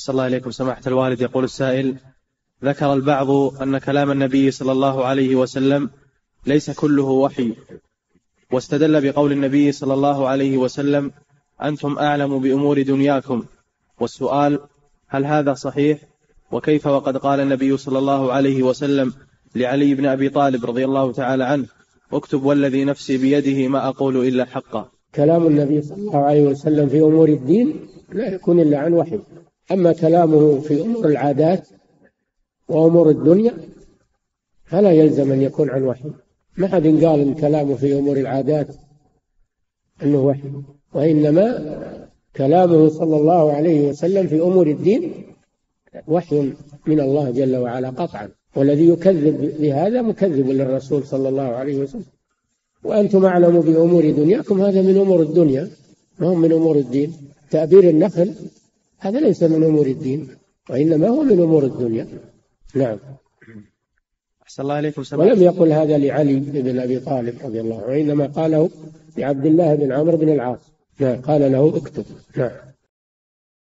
أحسن الله إليكم سماحة الوالد. يقول السائل: ذكر البعض أن كلام النبي صلى الله عليه وسلم ليس كله وحي، واستدل بقول النبي صلى الله عليه وسلم: أنتم أعلم بأمور دنياكم. والسؤال: هل هذا صحيح؟ وكيف وقد قال النبي صلى الله عليه وسلم لعلي بن أبي طالب رضي الله تعالى عنه: اكتب والذي نفسي بيده ما أقول إلا حقا. كلام النبي صلى الله عليه وسلم في أمور الدين لا يكون إلا عن وحي. أما كلامه في أمور العادات وأمور الدنيا فلا يلزم أن يكون عن وحي. ما حد قال إن كلامه في أمور العادات أنه وحي، وإنما كلامه صلى الله عليه وسلم في أمور الدين وحي من الله جل وعلا قطعا، والذي يكذب بهذا مكذب للرسول صلى الله عليه وسلم. وأنتم أعلم بأمور دنياكم، هذا من أمور الدنيا ما هو من أمور الدين. تأبير النخل هذا ليس من أمور الدين، وإنما هو من أمور الدنيا. نعم. أحسن الله إليكم ولم يقل هذا لعلي بن أبي طالب رضي الله عنه، وإنما قاله لعبد الله بن عمرو بن العاص. نعم، قال له اكتب. نعم.